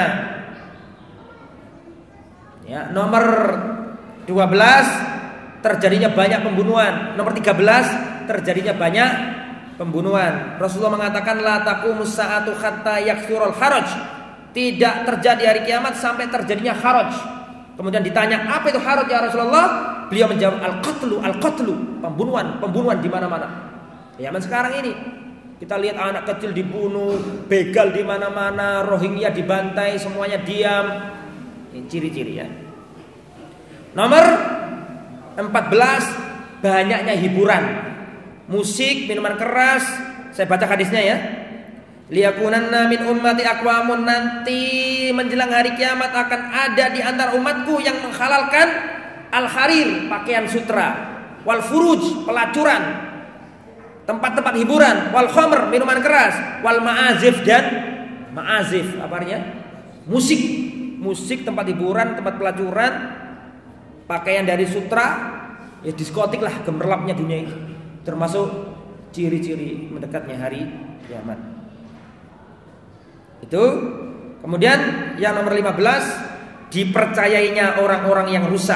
Ya, nomor dua belas, terjadinya banyak pembunuhan. Nomor tiga belas, terjadinya banyak pembunuhan. Rasulullah mengatakan la taqumus sa'atu hatta yakthurul haraj. Tidak terjadi hari kiamat sampai terjadinya haraj. Kemudian ditanya, apa itu haraj ya Rasulullah? Beliau menjawab, al-qatlu, al-qatlu, pembunuhan, pembunuhan di mana-mana. Zaman sekarang ini kita lihat anak kecil dibunuh, begal di mana-mana, Rohingya dibantai, semuanya diam. Ini ciri-ciri ya. Nomor empat belas, banyaknya hiburan, musik, minuman keras. Saya baca hadisnya ya. Liyakunanna min ummati aqwamun, nanti menjelang hari kiamat akan ada di antara umatku yang menghalalkan al-harir, pakaian sutra, wal furuj, pelacuran, tempat-tempat hiburan, wal khamr, minuman keras, wal ma'azif, dan ma'azif apa artinya? Musik, musik, tempat hiburan, tempat pelacuran, pakaian dari sutra, ya diskotik lah, gemerlapnya dunia ini. Termasuk ciri-ciri mendekatnya hari kiamat. Itu. Kemudian yang nomor lima belas, dipercayainya orang-orang yang rusak.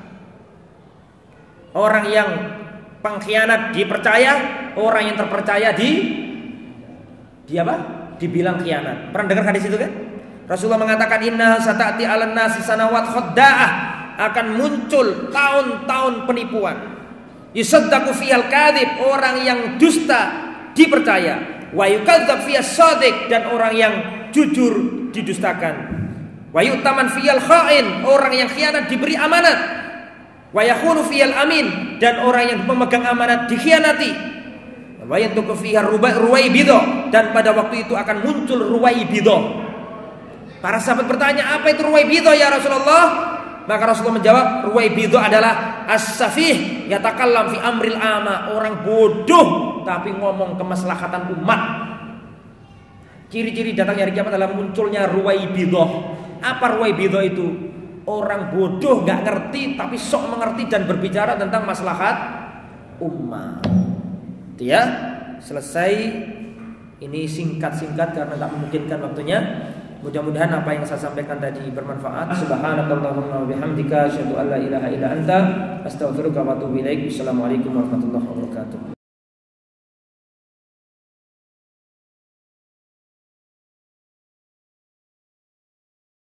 Orang yang pengkhianat dipercaya, orang yang terpercaya di di apa? Dibilang khianat. Pernah dengar hadis itu kan? Rasulullah mengatakan, inna sata'ti 'alan nasi sanawat khadda'ah, akan muncul tahun-tahun penipuan. Yusaddaqu fiyal kadhib, orang yang dusta dipercaya. Wa yukadzdzab fiyas shadiq, dan orang yang jujur didustakan. Wa yu'taman fiyal kha'in, orang yang khianat diberi amanat. Wa yakhunu fiyal amin, dan orang yang memegang amanat dikhianati. wa yantuqu fiha ruwaibidah, dan pada waktu itu akan muncul ruwaibidah. Para sahabat bertanya, apa itu ruwaibidah ya Rasulullah? Maka Rasulullah menjawab, ruwaibidah adalah as-safih yatakallam fi amril ama, orang bodoh tapi ngomong kemaslahatan umat. Ciri-ciri datangnya hari kiamat adalah munculnya ruwaibidah. Apa ruwaibidah itu? Orang bodoh, gak ngerti tapi sok mengerti dan berbicara tentang maslahat umat. Itu ya. Selesai. Ini singkat-singkat karena tak memungkinkan waktunya. Mudah-mudahan apa yang saya sampaikan tadi bermanfaat. Subhanakallahumma wa bihamdika asyhadu an la ilaha illa anta astaghfiruka wa atubu ilaik. Assalamualaikum warahmatullahi wabarakatuh.